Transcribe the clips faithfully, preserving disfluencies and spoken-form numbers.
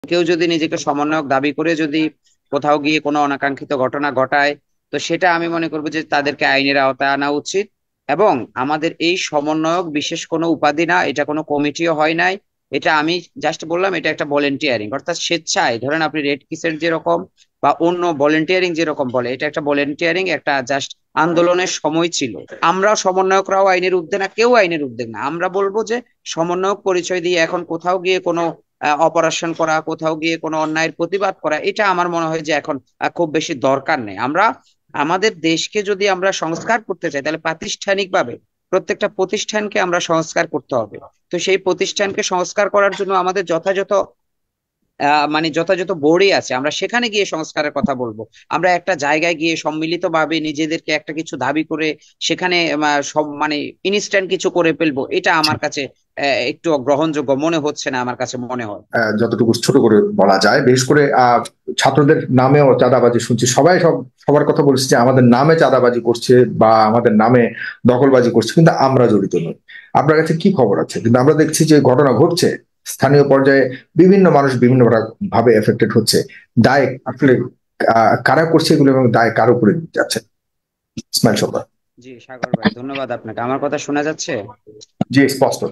কেউ যদি নিজেকে সমন্বয়ক দাবি করে যদি কোথাও গিয়ে কোনো অনাকাঙ্ক্ষিত ঘটনা ঘটায়, তো সেটা আমি মনে করবো যে তাদেরকে আইনের আওতায় আনা উচিত। এবং আমাদের এই সমন্বয়ক বিশেষ কোনো উপাধি না, এটা কোনো কমিটিও হয় নাই। এটা আমি জাস্ট বললাম, এটা একটা ভলেন্টিয়ারিং, অর্থাৎ স্বেচ্ছায়। ধরেন আপনি রেড কিসের যেরকম বা অন্য ভলেন্টিয়ারিং যেরকম বলে, এটা একটা ভলেন্টিয়ারিং, একটা জাস্ট আন্দোলনের সময় ছিল। আমরা সমন্বয়করাও আইনের ঊর্ধ্বে না, কেউ আইনের ঊর্ধ্বে না। আমরা বলবো যে সমন্বয়ক পরিচয় দিয়ে এখন কোথাও গিয়ে কোনো অপারেশন করা, কোথাও গিয়ে কোনো অন্যায়ের প্রতিবাদ করা, এটা আমার মনে হয় যে এখন আহ, খুব বেশি দরকার নেই। আমরা আমাদের দেশকে যদি আমরা সংস্কার করতে চাই, তাহলে প্রাতিষ্ঠানিক ভাবে প্রত্যেকটা প্রতিষ্ঠানকে আমরা সংস্কার করতে হবে। তো সেই প্রতিষ্ঠানকে সংস্কার করার জন্য আমাদের যথাযথ আহ মানে যথাযথ বোর্ডই আছে, আমরা সেখানে গিয়ে সংস্কারের কথা বলবো। আমরা একটা জায়গায় গিয়ে সম্মিলিত ভাবে নিজেদেরকে একটা কিছু দাবি করে সেখানে আহ, সব মানে ইনস্ট্যান্ট কিছু করে ফেলবো, এটা আমার কাছে আহ, একটু গ্রহণযোগ্য মনে হচ্ছে না, আমার কাছে মনে হয়। আহ, যতটুকু ছোট করে বলা যায়, বিশেষ করে আহ, ছাত্রদের নামেও চাঁদাবাজি শুনছি। সবাই সব সবার কথা বলছে যে আমাদের নামে চাঁদাবাজি করছে বা আমাদের নামে দখলবাজি করছে, কিন্তু আমরা জড়িত নই। আপনার কাছে কি খবর আছে? কিন্তু আমরা দেখছি যে ঘটনা ঘটছে স্থানীয় পর্যায়ে, বিভিন্ন মানুষ বিভিন্ন ভাবে এফেক্টেড হচ্ছে। দায় আসলে আহ, কারা করছে এগুলো এবং দায় কার উপরে যাচ্ছে? ইসমাইল সরকার। জি সাগর ভাই, ধন্যবাদ আপনাকে। আমার কথা শোনা যাচ্ছে? জি, স্পষ্ট।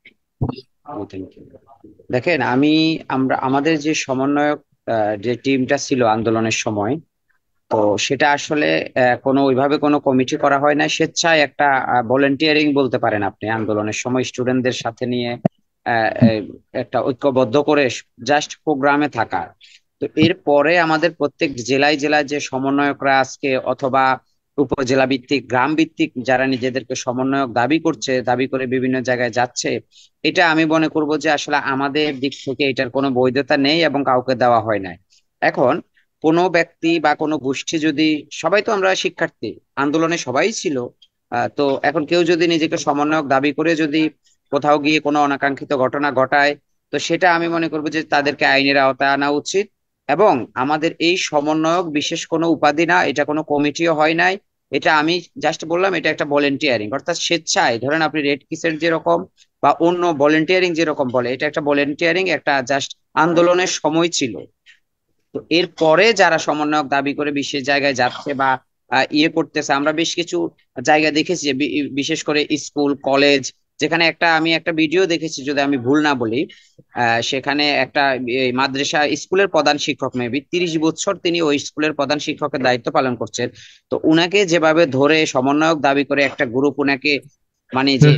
ও, থ্যাংক ইউ। দেখেন, আমি আমরা আমাদের যে সমন্বয়ক আহ, যে টিমটা ছিল আন্দোলনের সময়, তো সেটা আসলে আহ, কোনো ওইভাবে কোনো কমিটি করা হয় না, স্বেচ্ছায় একটা ভলেন্টিয়ারিং বলতে পারেন আপনি। আন্দোলনের সময় স্টুডেন্টদের সাথে নিয়ে আহ, এই একটা ঐক্যবদ্ধ করে জাস্ট প্রোগ্রামে থাকা। তো এরপরে আমাদের প্রত্যেক জেলায় জেলায় যে সমন্বয়করা আজকে, অথবা উপজেলা ভিত্তিক, গ্রাম ভিত্তিক যারা নিজেদেরকে সমন্বয়ক দাবি করছে, দাবি করে বিভিন্ন জায়গায় যাচ্ছে, এটা আমি মনে করব যে আসলে আমাদের দিক থেকে এটার কোনো বৈধতা নেই এবং কাউকে দেওয়া হয় নাই। এখন কোনো ব্যক্তি বা কোনো গোষ্ঠী যদি, সবাই তো আমরা শিক্ষার্থী, আন্দোলনে সবাই ছিল, আহ, তো এখন কেউ যদি নিজেকে সমন্বয়ক দাবি করে যদি কোথাও গিয়ে কোনো অনাকাঙ্ক্ষিত ঘটনা ঘটায়, তো সেটা আমি মনে করবো যে তাদেরকে আইনের আওতায় আনা উচিত। এবং আমাদের এই সমন্বয়ক বিশেষ কোনো উপাধি না, এটা কোনো কমিটিও হয় নাই। এটা আমি জাস্ট বললাম, এটা একটা ভলেন্টিয়ারিং, অর্থাৎ স্বেচ্ছায়। ধরেন আপনি রেড কিসের যেরকম বা অন্য ভলেন্টিয়ারিং যেরকম বলে, এটা একটা ভলেন্টিয়ারিং, একটা জাস্ট আন্দোলনের সময় ছিল। তো এরপরে যারা সমন্বয়ক দাবি করে বিশেষ জায়গায় যাচ্ছে বা আহ, ইয়ে করতেছে, আমরা বেশ কিছু জায়গা দেখেছি যে বি- বিশেষ করে স্কুল কলেজ, যেখানে একটা আমি একটা ভিডিও দেখেছি, যদি আমি ভুল না বলি, আহ, সেখানে একটা এই মাদ্রাসা স্কুলের প্রধান শিক্ষক, মেবি তিরিশ বছর তিনি ওই স্কুলের প্রধান শিক্ষকের দায়িত্ব পালন করছেন। তো উনাকে যেভাবে ধরে সমন্বয়ক দাবি করে একটা গ্রুপ উনাকে, মানে যে,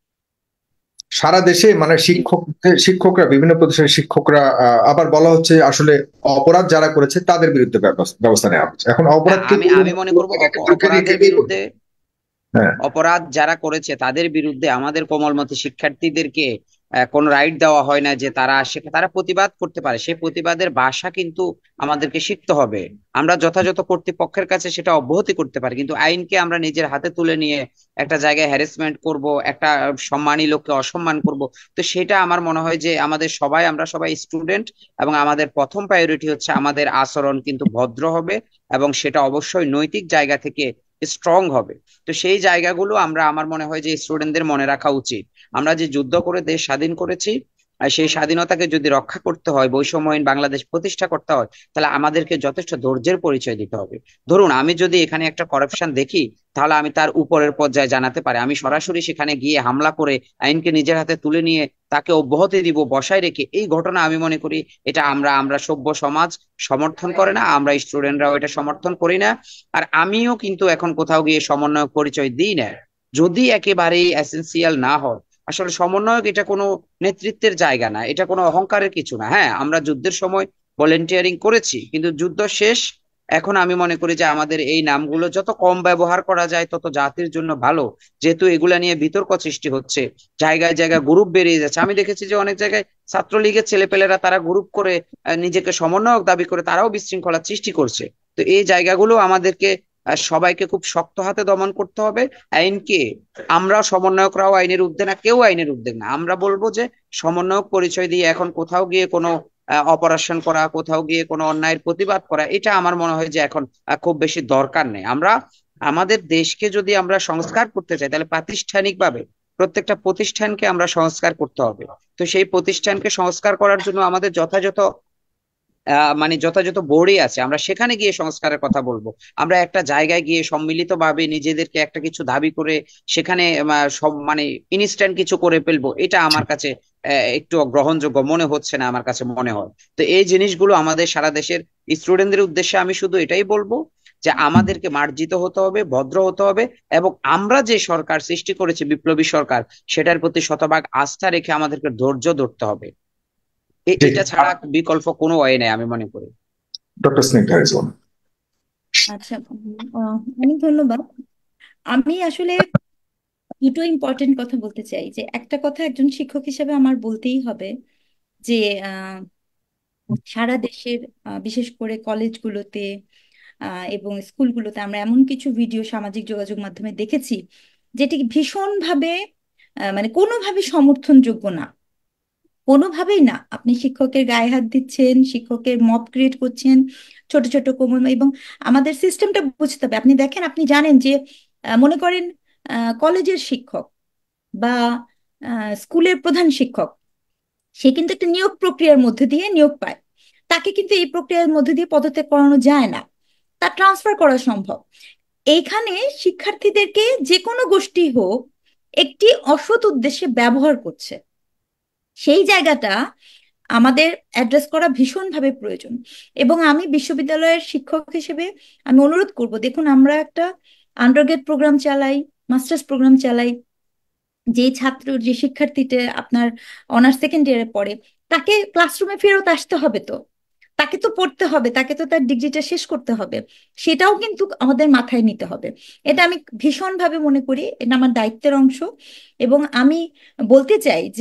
সারা দেশে মানে শিক্ষক শিক্ষকরা, বিভিন্ন প্রতিষ্ঠানের শিক্ষকরা, আহ, আবার বলা হচ্ছে আসলে অপরাধ যারা করেছে তাদের বিরুদ্ধে ব্যবস্থা ব্যবস্থা নেওয়া হচ্ছে। এখন না, অপরাধ কে আমি করবে আমি না মনে করবে, করবো এক অপ- একজনকে দিয়ে কে অপরাধের দিয়ে করবে? বিরুদ্ধে, হ্যাঁ। অপরাধ যারা করেছে তাদের বিরুদ্ধে আমাদের কোমলমতি শিক্ষার্থীদেরকে আহ, কোনো রাইট দেওয়া হয় না যে তারা সে তারা প্রতিবাদ করতে পারে। সেই প্রতিবাদের ভাষা কিন্তু আমাদেরকে শিখতে হবে। আমরা যথাযথ কর্তৃপক্ষের কাছে সেটা অব্যাহতি করতে পারি, কিন্তু আইনকে আমরা নিজের হাতে তুলে নিয়ে একটা জায়গায় হ্যারাসমেন্ট করব, একটা সম্মানী লোককে অসম্মান করব, তো সেটা আমার মনে হয় যে আমাদের সবাই, আমরা সবাই স্টুডেন্ট, এবং আমাদের প্রথম প্রায়োরিটি হচ্ছে আমাদের আচরণ কিন্তু ভদ্র হবে, এবং সেটা অবশ্যই নৈতিক জায়গা থেকে স্ট্রং হবে। তো সেই জায়গাগুলো আমরা, আমার মনে হয় যে স্টুডেন্টদের মনে রাখা উচিত। আমরা যে যুদ্ধ করে দেশ স্বাধীন করেছি, আর সেই স্বাধীনতাকে যদি রক্ষা করতে হয়, বৈষম্যহীন বাংলাদেশ প্রতিষ্ঠা করতে হয়, তাহলে আমাদেরকে যথেষ্ট ধৈর্যের পরিচয় দিতে হবে। ধরুন আমি যদি এখানে একটা করাপশন দেখি, তাহলে আমি তার উপরের পর্যায়ে জানাতে পারি, আমি সরাসরি সেখানে গিয়ে হামলা করে আইনকে নিজের হাতে তুলে নিয়ে তাকে অব্যাহতি দিব বসায় রেখে, এই ঘটনা আমি মনে করি এটা আমরা আমরা সভ্য সমাজ সমর্থন করে না, আমরা স্টুডেন্টরাও এটা সমর্থন করি না। আর আমিও কিন্তু এখন কোথাও গিয়ে সমন্বয়ক পরিচয় দিই না, যদি একেবারেই এসেনসিয়াল না হয়। আসলে সমন্বয়ক এটা কোনো নেতৃত্বের জায়গা না, এটা কোনো অহংকারের কিছু না। হ্যাঁ, আমরা যুদ্ধের সময় ভলেন্টিয়ারিং করেছি, কিন্তু যুদ্ধ শেষ। এখন আমি মনে করি যে আমাদের এই নামগুলো যত কম ব্যবহার করা যায় তত জাতির জন্য ভালো। যেহেতু এগুলা নিয়ে বিতর্ক সৃষ্টি হচ্ছে, জায়গায় জায়গায় গ্রুপ বেরিয়ে যাচ্ছে, আমি দেখেছি যে অনেক জায়গায় ছাত্রলীগের ছেলেপেলেরা তারা গ্রুপ করে আহ, নিজেকে সমন্বয়ক দাবি করে তারাও বিশৃঙ্খলা সৃষ্টি করছে। তো এই জায়গাগুলো আমাদেরকে আহ, সবাইকে খুব শক্ত হাতে দমন করতে হবে। আইনকে, আমরা সমন্বয়করাও আইনের ঊর্ধ্বে না, কেউ আইনের ঊর্ধ্বে না। আমরা বলবো যে সমন্বয়ক পরিচয় দিয়ে এখন কোথাও গিয়ে কোনো অপারেশন করা, কোথাও গিয়ে কোনো অন্যায়ের প্রতিবাদ করা, এটা আমার মনে হয় যে এখন আহ, খুব বেশি দরকার নেই। আমরা আমাদের দেশকে যদি আমরা সংস্কার করতে চাই, তাহলে প্রাতিষ্ঠানিক ভাবে প্রত্যেকটা প্রতিষ্ঠানকে আমরা সংস্কার করতে হবে। তো সেই প্রতিষ্ঠানকে সংস্কার করার জন্য আমাদের যথাযথ আহ, মানে যথাযথ বোর্ডে আছে, আমরা সেখানে গিয়ে সংস্কারের কথা বলবো। আমরা একটা জায়গায় গিয়ে সম্মিলিতভাবে নিজেদেরকে একটা কিছু দাবি করে সেখানে আহ, সব মানে ইনস্ট্যান্ট কিছু করে ফেলবো, এটা আমার কাছে আহ, একটু গ্রহণযোগ্য মনে হচ্ছে না, আমার কাছে মনে হয়। তো এই জিনিসগুলো আমাদের সারা দেশের স্টুডেন্টদের উদ্দেশ্যে আমি শুধু এটাই বলবো যে আমাদেরকে মার্জিত হতে হবে, ভদ্র হতে হবে, এবং আমরা যে সরকার সৃষ্টি করেছি, বিপ্লবী সরকার, সেটার প্রতি শতভাগ আস্থা রেখে আমাদেরকে ধৈর্য ধরতে হবে। এ- ঠিক। এটা ছাড়া বিকল্প কোনো ওয়ে নেই আমি মনে করি। ডক্টর স্নিগ্ধা রিজওয়ান। আচ্ছা, উম, আহ, অনেক ধন্যবাদ। আমি আসলে দুটো ইম্পর্টেন্ট কথা বলতে চাই। যে একটা কথা একজন শিক্ষক হিসেবে আমার বলতেই হবে যে আহ, সারা দেশের আহ, বিশেষ করে কলেজগুলোতে আহ, এবং স্কুলগুলোতে আমরা এমন কিছু ভিডিও সামাজিক যোগাযোগ মাধ্যমে দেখেছি যেটি ভীষণভাবে আহ, মানে কোনোভাবে সমর্থনযোগ্য না। কোনোভাবেই না। আপনি শিক্ষকের গায়ে হাত দিচ্ছেন, শিক্ষকের মব ক্রিয়েট করছেন, ছোট ছোট কোমল। এবং আমাদের সিস্টেমটা বুঝতে হবে। আপনি দেখেন, আপনি জানেন যে আহ, মনে করেন আহ, কলেজের শিক্ষক বা আহ, স্কুলের প্রধান শিক্ষক, সে কিন্তু একটা নিয়োগ প্রক্রিয়ার মধ্যে দিয়ে নিয়োগ পায়। তাকে কিন্তু এই প্রক্রিয়ার মধ্যে দিয়ে পদত্যাগ করানো যায় না, তার ট্রান্সফার করা সম্ভব। এইখানে শিক্ষার্থীদেরকে যে কোনো গোষ্ঠী হোক একটি অসৎ উদ্দেশ্যে ব্যবহার করছে, সেই জায়গাটা আমাদের অ্যাড্রেস করা ভীষণভাবে প্রয়োজন। এবং আমি বিশ্ববিদ্যালয়ের শিক্ষক হিসেবে আমি অনুরোধ করব, দেখুন আমরা একটা আন্ডারগ্রেড প্রোগ্রাম চালাই, মাস্টার্স প্রোগ্রাম চালাই। যে ছাত্র, যে শিক্ষার্থীটা আপনার অনার্স সেকেন্ড ইয়ারে পড়ে, তাকে ক্লাসরুমে ফেরত আসতে হবে। তো তাকে তো পড়তে হবে, তাকে তো তার ডিগ্রিটা শেষ করতে হবে। সেটাও কিন্তু আমাদের মাথায় নিতে হবে। এটা আমি ভীষণভাবে মনে করি, এটা আমার দায়িত্বের অংশ। এবং আমি বলতে চাই যে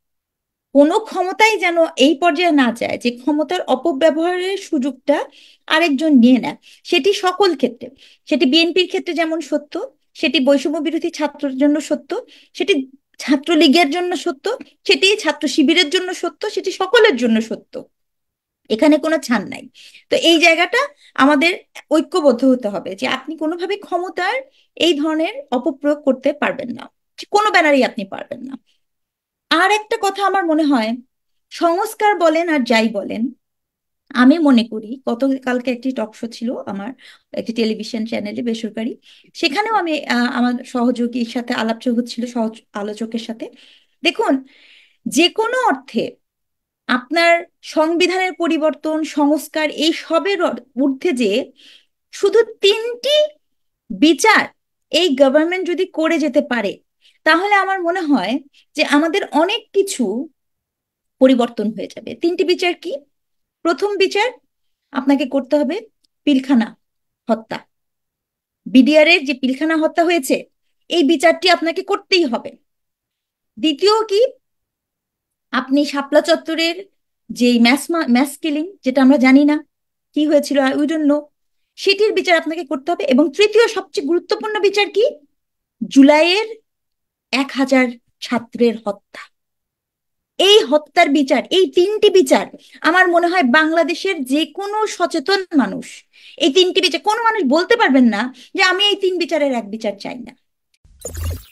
কোনো ক্ষমতাই যেন এই পর্যায়ে না যায় যে ক্ষমতার অপব্যবহারের সুযোগটা আরেকজন নিয়ে নেয়। সেটি সকল ক্ষেত্রে, সেটি বিএনপির ক্ষেত্রে যেমন সত্য, সেটি বৈষম্য বিরোধী ছাত্রের জন্য সত্য, সেটি ছাত্রলীগের জন্য সত্য, সেটি ছাত্র শিবিরের জন্য সত্য, সেটি সকলের জন্য সত্য। এখানে কোনো ছাড় নাই। তো এই জায়গাটা আমাদের ঐক্যবদ্ধ হতে হবে যে আপনি কোনোভাবে ক্ষমতার এই ধরনের অপপ্রয়োগ করতে পারবেন না, কোনো ব্যানারেই আপনি পারবেন না। আর একটা কথা আমার মনে হয়, সংস্কার বলেন আর যাই বলেন, আমি মনে করি গতকালকে একটি টক শো ছিল আমার, একটি টেলিভিশন চ্যানেলে বেসরকারি। সেখানেও আমি আহ, আমার সহযোগীর সাথে আলাপ হচ্ছিল, সহ আলোচকের সাথে। দেখুন, যে কোনো অর্থে আপনার সংবিধানের পরিবর্তন, সংস্কার, এই সবের অর- ঊর্ধ্বে যে শুধু তিনটি বিচার এই গভর্নমেন্ট যদি করে যেতে পারে, তাহলে আমার মনে হয় যে আমাদের অনেক কিছু পরিবর্তন হয়ে যাবে। তিনটি বিচার কি? প্রথম বিচার, আপনাকে করতে হবে পিলখানা হত্যা। বিডিআর এর যে পিলখানা হত্যা হয়েছে, এই বিচারটি আপনাকে করতেই হবে। দ্বিতীয় কি, আপনি শাপলা চত্বরের যে ম্যাস ম্যাস কিলিং, যেটা আমরা জানি না কি হয়েছিল, উই ডোন্ট নো, সেটির বিচার আপনাকে করতে হবে। এবং তৃতীয় সবচেয়ে গুরুত্বপূর্ণ বিচার কি, জুলাইয়ের এক হাজার ছাত্রের হত্যা। এই হত্যার বিচার, এই তিনটি বিচার আমার মনে হয় বাংলাদেশের যে কোনো সচেতন মানুষ, এই তিনটি বিচার, কোনো মানুষ বলতে পারবেন না যে আমি এই তিন বিচারের এক বিচার চাই না।